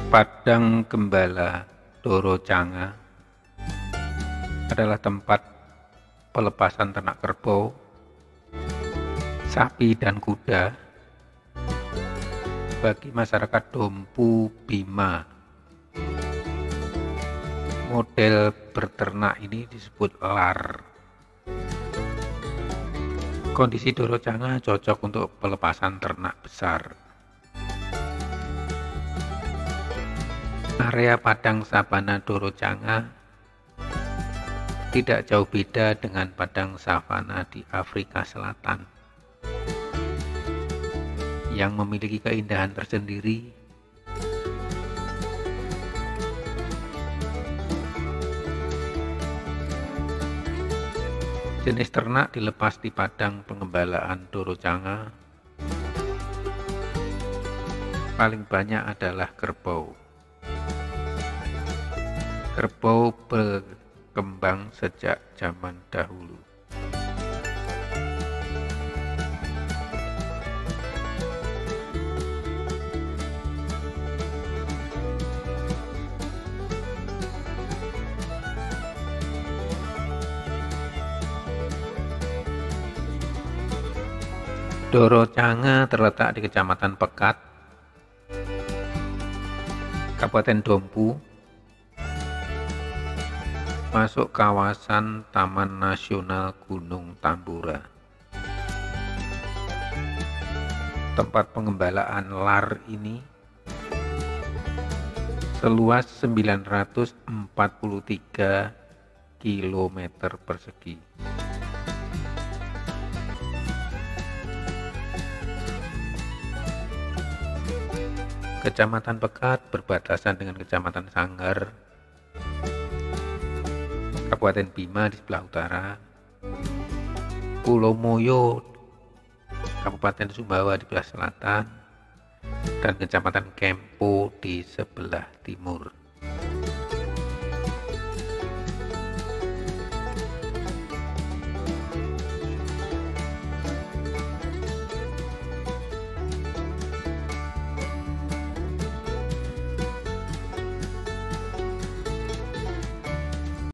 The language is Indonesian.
Padang Gembala Doro Canga adalah tempat pelepasan ternak kerbau, sapi dan kuda bagi masyarakat Dompu Bima. Model berternak ini disebut lar. Kondisi Doro Canga cocok untuk pelepasan ternak besar. Area padang savana Doro Canga tidak jauh beda dengan padang savana di Afrika Selatan yang memiliki keindahan tersendiri. Jenis ternak dilepas di padang pengembalaan Doro Canga paling banyak adalah kerbau. Kerbau berkembang sejak zaman dahulu. Doro Canga terletak di Kecamatan Pekat, Kabupaten Dompu, masuk kawasan Taman Nasional Gunung Tambora. Tempat pengembalaan lar ini seluas 943 km persegi. Kecamatan Pekat berbatasan dengan Kecamatan Sanggar, Kabupaten Bima di sebelah utara, Pulau Moyo, Kabupaten Sumbawa di sebelah selatan, dan Kecamatan Kempo di sebelah timur.